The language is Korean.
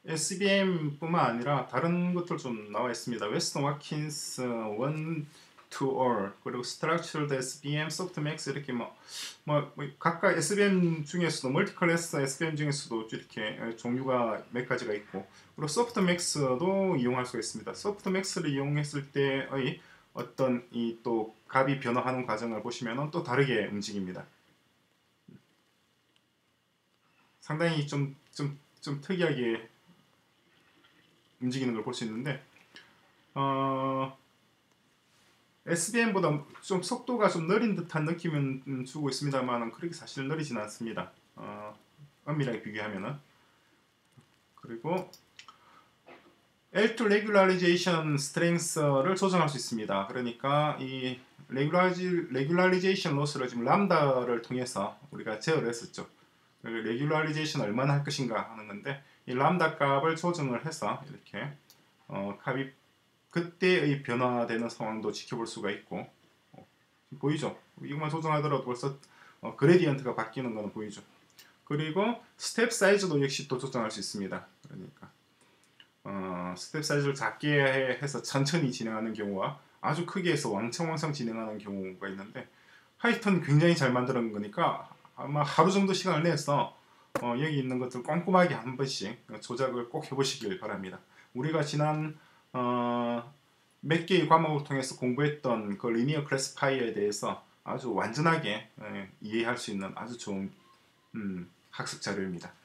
SVM뿐만 아니라 다른 것들 좀 나와 있습니다. 웨스턴 와킨스 1 to all 그리고 Structured SVM, Softmax 이렇게 각각 SVM 중에서도 멀티클래스 SVM 중에서도 이렇게 종류가 몇 가지가 있고 그리고 Softmax도 이용할 수가 있습니다. Softmax를 이용했을 때의 어떤 이 또 값이 변화하는 과정을 보시면 또 다르게 움직입니다. 상당히 좀 특이하게 움직이는 걸 볼 수 있는데 SVM보다 좀 속도가 좀 느린 듯한 느낌은 주고 있습니다만 그렇게 사실 느리진 않습니다. 엄밀하게 비교하면은. 그리고 L2 Regularization Strength를 조정할 수 있습니다. 그러니까 이 Regularization Loss를 지금 람다를 통해서 우리가 제어를 했었죠. Regularization 얼마나 할 것인가 하는 건데 이 람다 값을 조정을 해서 이렇게 값이 그때의 변화되는 상황도 지켜볼 수가 있고 보이죠? 이것만 조정하더라도 벌써 그레디언트가 바뀌는 거는 보이죠? 그리고 스텝 사이즈도 역시 또 조정할 수 있습니다. 그러니까 스텝 사이즈를 작게 해서 천천히 진행하는 경우와 아주 크게 해서 왕창 진행하는 경우가 있는데 하여튼 굉장히 잘 만드는 거니까 아마 하루 정도 시간을 내서 여기 있는 것들 꼼꼼하게 한 번씩 조작을 꼭 해보시길 바랍니다. 우리가 지난 몇 개의 과목을 통해서 공부했던 그 리니어 클래시파이어에 대해서 아주 완전하게 이해할 수 있는 아주 좋은 학습 자료입니다.